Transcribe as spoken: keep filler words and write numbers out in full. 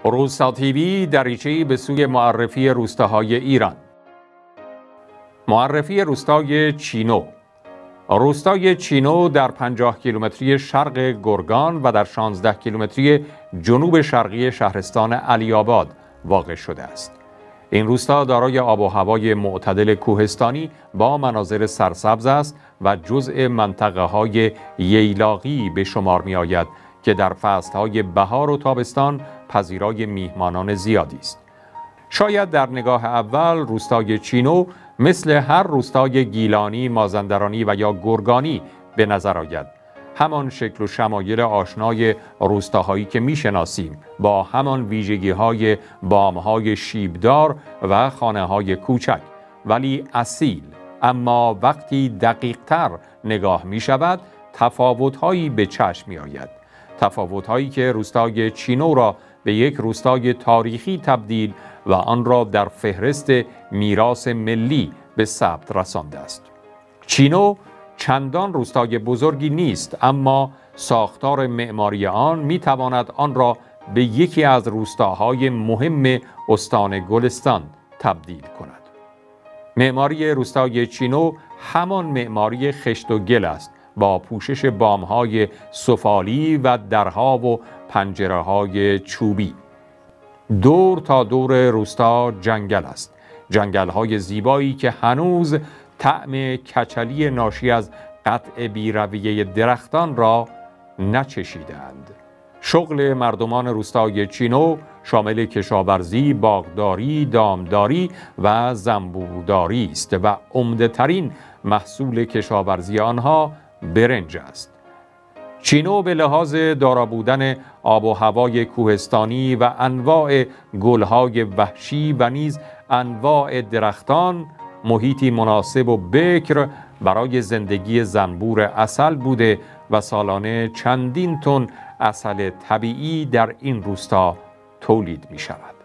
روستا تیوی دریچه‌ای به سوی معرفی روستاهای ایران. معرفی روستای چینو. روستای چینو در پنجاه کیلومتری شرق گرگان و در شانزده کیلومتری جنوب شرقی شهرستان علی آباد واقع شده است. این روستا دارای آب و هوای معتدل کوهستانی با مناظر سرسبز است و جزء منطقه‌های ییلاقی به شمار می آید که در فصل‌های بهار و تابستان پذیرای میهمانان زیادی است. شاید در نگاه اول روستای چینو مثل هر روستای گیلانی، مازندرانی و یا گرگانی به نظر آید. همان شکل و شمایل آشنای روستاهایی که میشناسیم با همان ویژگی‌های بام‌های شیبدار و خانه‌های کوچک، ولی اصیل. اما وقتی دقیق‌تر نگاه می‌شود تفاوت‌هایی به چشم می‌آید. تفاوت‌هایی که روستای چینو را به یک روستای تاریخی تبدیل و آن را در فهرست میراث ملی به ثبت رسانده است. چینو چندان روستای بزرگی نیست، اما ساختار معماری آن می‌تواند آن را به یکی از روستاهای مهم استان گلستان تبدیل کند. معماری روستای چینو همان معماری خشت و گل است، با پوشش بام‌های سفالی و درها و پنجره‌های چوبی. دور تا دور روستا جنگل است. جنگل‌های زیبایی که هنوز طعم کچلی ناشی از قطع بی‌رویه درختان را نچشیدند. شغل مردمان روستای چینو شامل کشاورزی، باغداری، دامداری و زنبورداری است و عمده‌ترین محصول کشاورزی آنها برنج است. چینو به لحاظ دارا بودن آب و هوای کوهستانی و انواع گلهای وحشی و نیز انواع درختان محیطی مناسب و بکر برای زندگی زنبور عسل بوده و سالانه چندین تن عسل طبیعی در این روستا تولید می شود.